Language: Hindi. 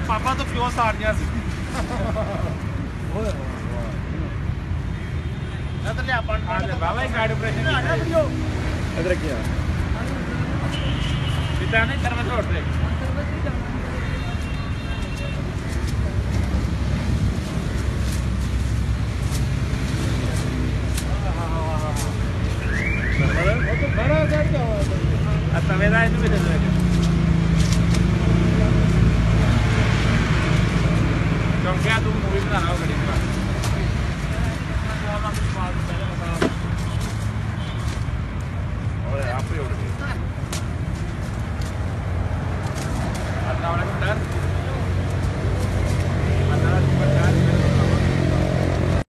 पापा तो प्योर साड़ियां सी इधर ले अपन बाबा ही गाड़ी ऑपरेशन इधर किया पिता ने कर में छोड़ दे आता वेदा है तुम्हें चल रहा क्योंकि तुम मूवी बना रहा हो